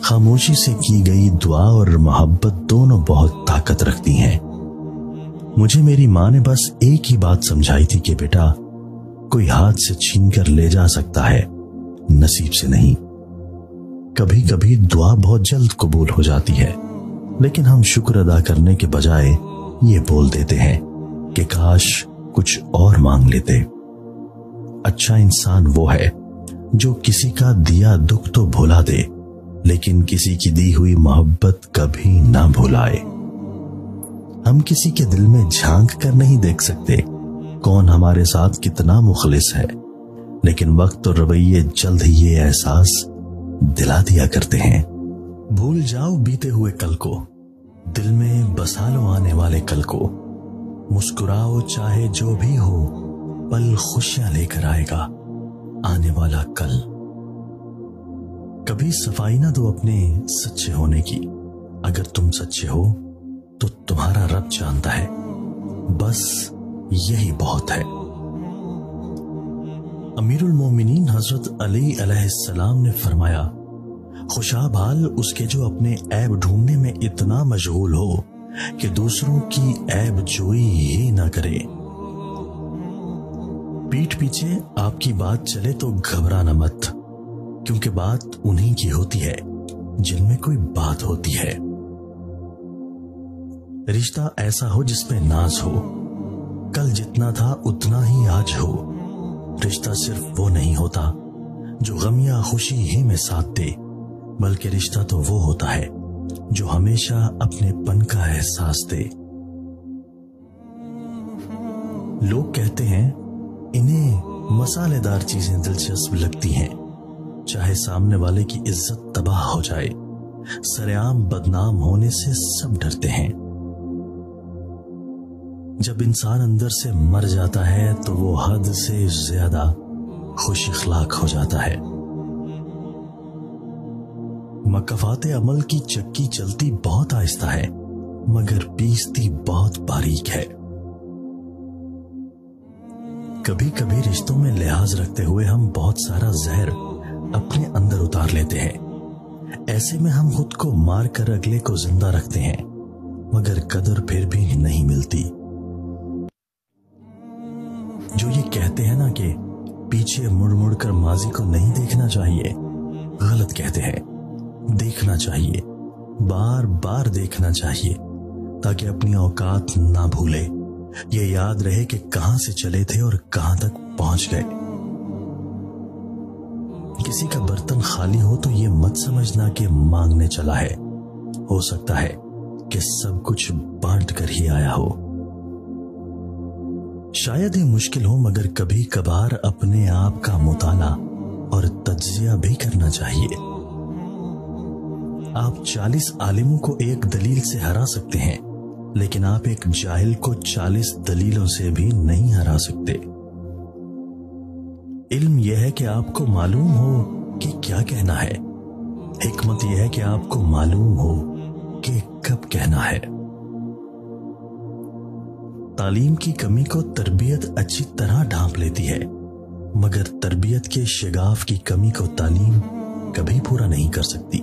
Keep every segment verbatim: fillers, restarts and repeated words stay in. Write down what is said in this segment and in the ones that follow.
खामोशी से की गई दुआ और मोहब्बत दोनों बहुत ताकत रखती हैं। मुझे मेरी माँ ने बस एक ही बात समझाई थी कि बेटा, कोई हाथ से छीन कर ले जा सकता है, नसीब से नहीं। कभी कभी दुआ बहुत जल्द कबूल हो जाती है, लेकिन हम शुक्र अदा करने के बजाय ये बोल देते हैं कि काश कुछ और मांग लेते। अच्छा इंसान वो है जो किसी का दिया दुख तो भुला दे, लेकिन किसी की दी हुई मोहब्बत कभी ना भुलाए। हम किसी के दिल में झांक कर नहीं देख सकते कौन हमारे साथ कितना मुखलिस है, लेकिन वक्त और रवैये जल्द ही ये एहसास दिला दिया करते हैं। भूल जाओ बीते हुए कल को, दिल में बसा लो आने वाले कल को। मुस्कुराओ चाहे जो भी हो, पल खुशियां लेकर आएगा आने वाला कल। कभी सफाई ना दो अपने सच्चे होने की, अगर तुम सच्चे हो तो तुम्हारा रब जानता है, बस यही बहुत है। अमीरुल मोमिनीन हजरत अली अलैहिस्सलाम ने फरमाया, खुशाब हाल उसके जो अपने ऐब ढूंढने में इतना मशगूल हो कि दूसरों की ऐब जोई ही ना करे। पीठ पीछे आपकी बात चले तो घबराना मत, क्योंकि बात उन्हीं की होती है जिनमें कोई बात होती है। रिश्ता ऐसा हो जिसमें नाज हो, कल जितना था उतना ही आज हो। रिश्ता सिर्फ वो नहीं होता जो गम या खुशी ही में साथ दे, बल्कि रिश्ता तो वो होता है जो हमेशा अपने पन का एहसास दे। लोग कहते हैं इन्हें मसालेदार चीजें दिलचस्प लगती हैं, चाहे सामने वाले की इज्जत तबाह हो जाए। सरेआम बदनाम होने से सब डरते हैं। जब इंसान अंदर से मर जाता है तो वो हद से ज्यादा खुश इखलाक हो जाता है। मकफाते अमल की चक्की चलती बहुत आहिस्ता है, मगर पीसती बहुत बारीक है। कभी कभी रिश्तों में लिहाज रखते हुए हम बहुत सारा जहर अपने अंदर उतार लेते हैं। ऐसे में हम खुद को मार कर अगले को जिंदा रखते हैं, मगर कदर फिर भी नहीं मिलती। जो ये कहते हैं ना कि पीछे मुड़ मुड़ कर माजी को नहीं देखना चाहिए, गलत कहते हैं। देखना चाहिए, बार बार देखना चाहिए, ताकि अपनी औकात ना भूले। ये याद रहे कि कहां से चले थे और कहां तक पहुंच गए। किसी का बर्तन खाली हो तो ये मत समझना कि मांगने चला है। हो सकता है कि सब कुछ बांट कर ही आया हो। शायद ही मुश्किल हो, मगर कभी कभार अपने आप का मुताला और तज्जिया भी करना चाहिए। आप चालीस आलिमों को एक दलील से हरा सकते हैं, लेकिन आप एक जाहिल को चालीस दलीलों से भी नहीं हरा सकते। इल्म यह है कि आपको मालूम हो कि क्या कहना है, हिकमत यह है कि आपको मालूम हो कि कब कहना है। तालीम की कमी को तरबियत अच्छी तरह ढांप लेती है, मगर तरबियत के शिगाफ की कमी को तालीम कभी पूरा नहीं कर सकती।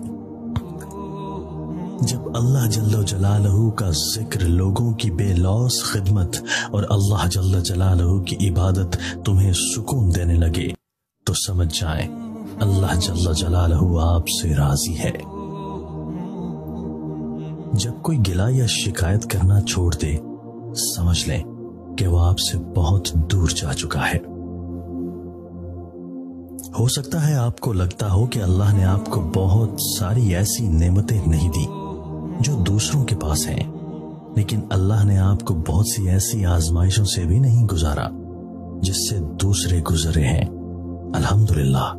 जब अल्लाह जल्ल जलालहू का जिक्र, लोगों की बेलौस खिदमत और अल्लाह जल्ल जलालहू की इबादत तुम्हें सुकून देने लगे, तो समझ जाएं अल्लाह जल्ल जलालहू आपसे राजी है। जब कोई गिला या शिकायत करना छोड़ दे, समझ लें कि वो आपसे बहुत दूर जा चुका है। हो सकता है आपको लगता हो कि अल्लाह ने आपको बहुत सारी ऐसी नेमतें नहीं दी जो दूसरों के पास हैं, लेकिन अल्लाह ने आपको बहुत सी ऐसी आजमाइशों से भी नहीं गुजारा जिससे दूसरे गुजरे हैं। अल्हम्दुलिल्लाह।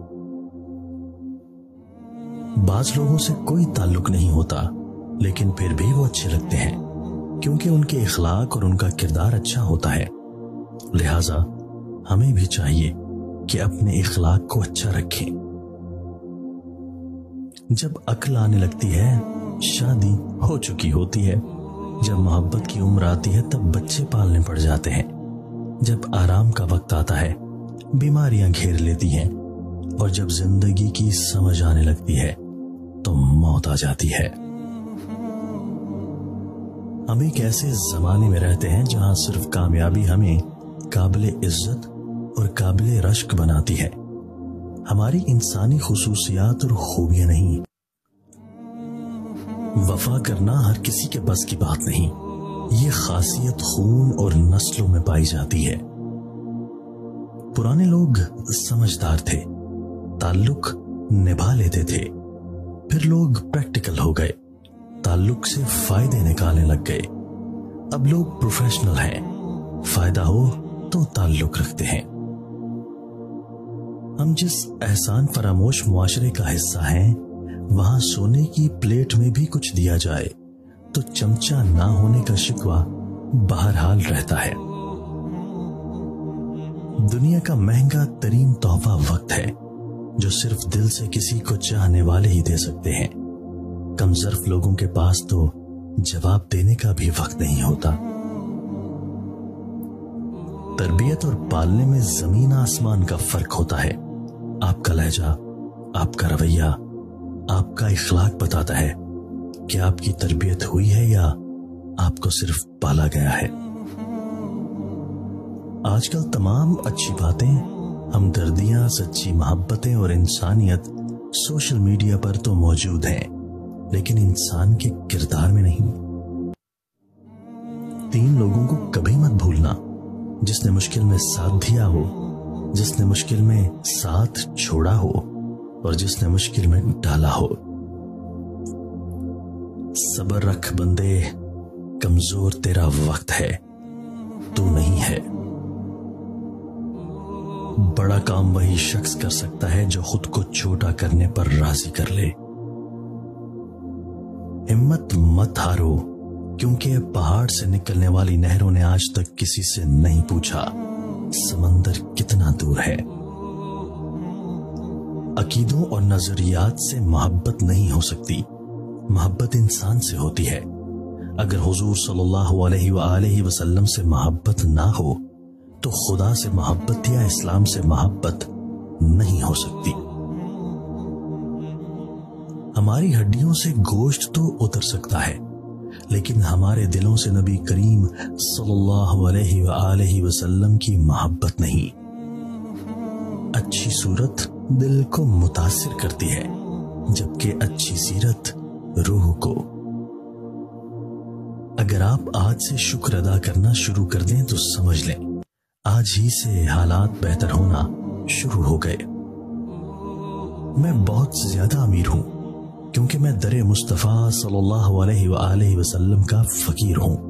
बाज लोगों से कोई ताल्लुक नहीं होता, लेकिन फिर भी वो अच्छे लगते हैं, क्योंकि उनके इखलाक और उनका किरदार अच्छा होता है। लिहाजा हमें भी चाहिए कि अपने इखलाक को अच्छा रखें। जब अक्ल आने लगती है, शादी हो चुकी होती है। जब मोहब्बत की उम्र आती है, तब बच्चे पालने पड़ जाते हैं। जब आराम का वक्त आता है, बीमारियां घेर लेती हैं, और जब जिंदगी की समझ आने लगती है تو موت آ جاتی ہے۔ ہم ایک ایسے زمانے میں رہتے ہیں جہاں صرف کامیابی ہمیں قابل عزت اور قابل رشک بناتی ہے، ہماری انسانی خصوصیات اور خوبیاں نہیں۔ وفا کرنا ہر کسی کے بس کی بات نہیں، یہ خاصیت خون اور نسلوں میں پائی جاتی ہے۔ پرانے لوگ سمجھدار تھے، تعلق نبھا لیتے تھے، پھر لوگ پریکٹیکل ہو گئے، تعلق سے فائدے نکالنے لگ گئے۔ اب لوگ پروفیشنل ہیں، فائدہ ہو تو تعلق رکھتے ہیں۔ ہم جس احسان فراموش معاشرے کا حصہ ہیں، وہاں سونے کی پلیٹ میں بھی کچھ دیا جائے تو چمچہ نہ ہونے کا شکوہ بہرحال رہتا ہے۔ دنیا کا مہنگا ترین تحفہ وقت ہے، جو صرف دل سے کسی کو چاہنے والے ہی دے سکتے ہیں۔ کم ظرف لوگوں کے پاس تو جواب دینے کا بھی وقت نہیں ہوتا۔ تربیت اور پالنے میں زمین آسمان کا فرق ہوتا ہے۔ آپ کا لہجہ، آپ کا رویہ، آپ کا اخلاق بتاتا ہے کہ آپ کی تربیت ہوئی ہے یا آپ کو صرف پالا گیا ہے۔ آج کل تمام اچھی باتیں، ہمدردیاں، سچی محبتیں اور انسانیت سوشل میڈیا پر تو موجود ہیں، لیکن انسان کے کردار میں نہیں۔ تین لوگوں کو کبھی مت بھولنا، جس نے مشکل میں ساتھ دیا ہو، جس نے مشکل میں ساتھ چھوڑا ہو اور جس نے مشکل میں ڈالا ہو۔ صبر رکھ بندے، کمزور تیرا وقت ہے، تو نہیں ہے۔ بڑا کام وہی شخص کر سکتا ہے جو خود کو چھوٹا کرنے پر راضی کر لے۔ ہمت مت ہارو، کیونکہ پہاڑ سے نکلنے والی نہروں نے آج تک کسی سے نہیں پوچھا سمندر کتنا دور ہے۔ عقیدوں اور نظریات سے محبت نہیں ہو سکتی، محبت انسان سے ہوتی ہے۔ اگر حضور صلی اللہ علیہ وآلہ وسلم سے محبت نہ ہو تو خدا سے محبت یا اسلام سے محبت نہیں ہو سکتی۔ ہماری ہڈیوں سے گوشت تو اتر سکتا ہے، لیکن ہمارے دلوں سے نبی کریم صلی اللہ علیہ وآلہ وسلم کی محبت نہیں۔ اچھی صورت دل کو متاثر کرتی ہے، جبکہ اچھی سیرت روح کو۔ اگر آپ آج سے شکر ادا کرنا شروع کر دیں تو سمجھ لیں آج ہی سے حالات بہتر ہونا شروع ہو گئے۔ میں بہت زیادہ امیر ہوں کیونکہ میں در مصطفیٰ صلی اللہ علیہ وآلہ وسلم کا فقیر ہوں۔